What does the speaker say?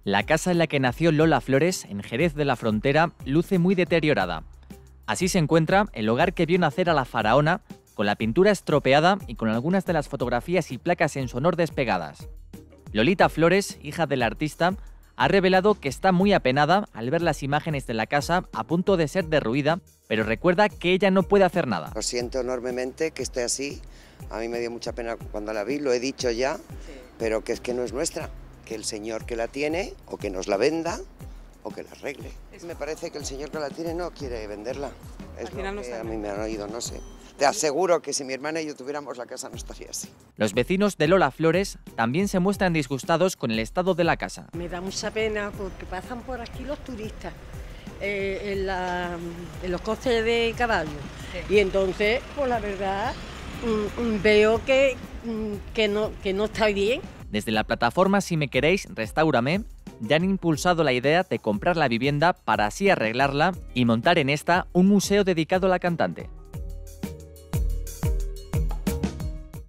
La casa en la que nació Lola Flores, en Jerez de la Frontera, luce muy deteriorada. Así se encuentra el hogar que vio nacer a la faraona, con la pintura estropeada y con algunas de las fotografías y placas en su honor despegadas. Lolita Flores, hija del artista, ha revelado que está muy apenada al ver las imágenes de la casa a punto de ser derruida, pero recuerda que ella no puede hacer nada. Lo siento enormemente que esté así, a mí me dio mucha pena cuando la vi, lo he dicho ya, pero que es que no es nuestra, que el señor que la tiene o que nos la venda o que la arregle. Me parece que el señor que la tiene no quiere venderla, es lo que a mí me han oído, no sé. Te aseguro que si mi hermana y yo tuviéramos la casa no estaría así. Los vecinos de Lola Flores también se muestran disgustados con el estado de la casa. Me da mucha pena porque pasan por aquí los turistas en los coches de caballo. Sí. Y entonces, pues la verdad, veo que no está bien. Desde la plataforma Si Me Queréis, Restáurame, ya han impulsado la idea de comprar la vivienda para así arreglarla y montar en esta un museo dedicado a la cantante.